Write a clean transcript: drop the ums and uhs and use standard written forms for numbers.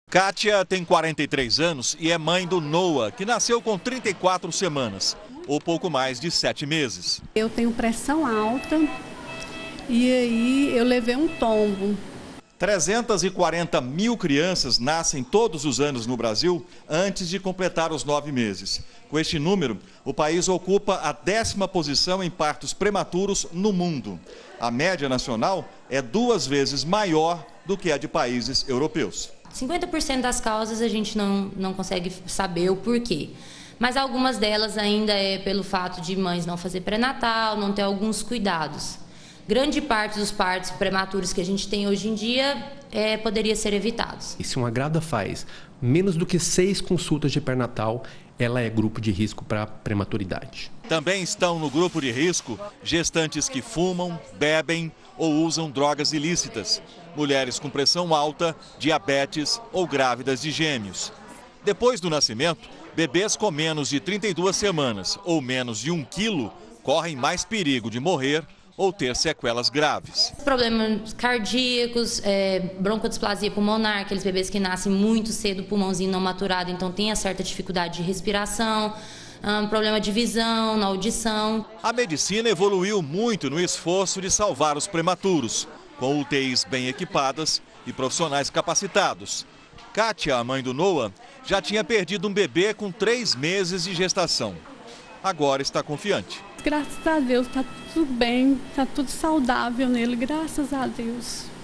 Kátia tem 43 anos e é mãe do Noah, que nasceu com 34 semanas, ou pouco mais de 7 meses. Eu tenho pressão alta e aí eu levei um tombo. 340 mil crianças nascem todos os anos no Brasil antes de completar os 9 meses. Com este número, o país ocupa a 10ª posição em partos prematuros no mundo. A média nacional é 2 vezes maior do que a de países europeus. 50% das causas a gente não consegue saber o porquê. Mas algumas delas ainda é pelo fato de mães não fazer pré-natal, não ter alguns cuidados. Grande parte dos partos prematuros que a gente tem hoje em dia poderia ser evitados. E se uma grávida faz menos do que 6 consultas de pré-natal, ela é grupo de risco para prematuridade. Também estão no grupo de risco gestantes que fumam, bebem ou usam drogas ilícitas, mulheres com pressão alta, diabetes ou grávidas de gêmeos. Depois do nascimento, bebês com menos de 32 semanas ou menos de 1 quilo correm mais perigo de morrer ou ter sequelas graves. Problemas cardíacos, broncodisplasia pulmonar, aqueles bebês que nascem muito cedo, pulmãozinho não maturado, então tem a certa dificuldade de respiração, problema de visão, na audição. A medicina evoluiu muito no esforço de salvar os prematuros, com UTIs bem equipadas e profissionais capacitados. Kátia, a mãe do Noah, já tinha perdido um bebê com 3 meses de gestação. Agora está confiante. Graças a Deus, está tudo bem, está tudo saudável nele, graças a Deus.